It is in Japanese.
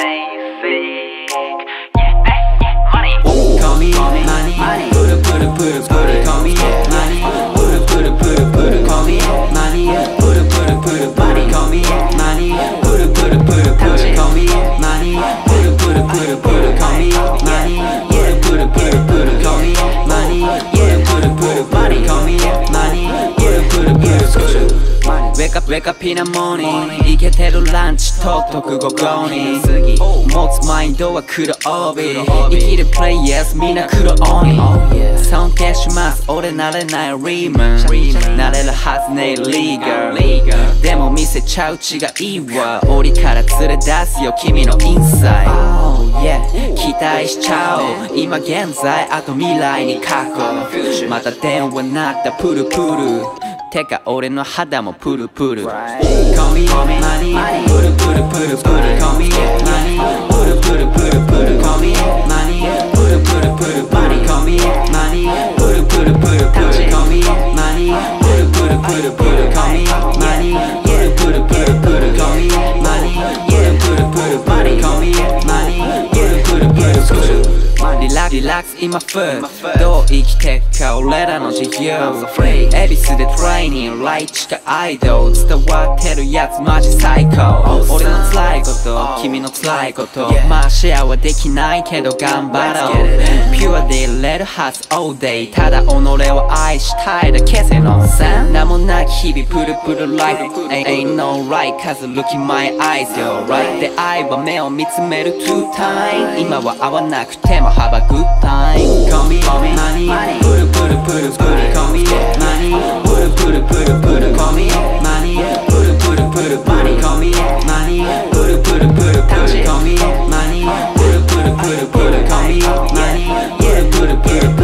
basic. Yeah, money. Call me money. Put it, call me money. Put it, call me money. Put it, money. Call me money. Put it, call me money. Put it, call me money. Call me money. Put it, call me money. Call me money. Wake up in the morning イケてるランチとっとく午後に持つマインドは黒帯生きるプレイヤーズみんな黒鬼尊敬します俺なれないリーマンなれるはずねえリーガーでも見せちゃう違いは檻から連れ出すよ君のインサイド期待しちゃおう今現在あと未来に過去また電話鳴ったプルプルてか俺の肌もプルプル Call me money プルプルプルプル Call me money プルプルプルプル Call me money プルプルプルプル Call me money プルプルプルプル Call me money プルプルプルプル Call me money プルプルプルプル Call me money プルプルプルプル Call me money プルプルプルプルリラックス今フーどう生きてくか俺らの自由恵比寿でトレーニングライチかアイドル伝わってるやつマジ最高俺の辛いこと君の辛いことまあシェアはできないけど頑張ろうピュアでいれるはず all day ただ己を愛したいだけせのさ名もなき日々プルプル life ain't no right cause look in my eyes you're right 出会いは目を見つめる two time 今は会わなくてもHave a good time. Call me money. Put it, call me money. Put it, call me money. Put it, money. Call me money. Put it, call me money. Put it, call me money. Put it, call me money.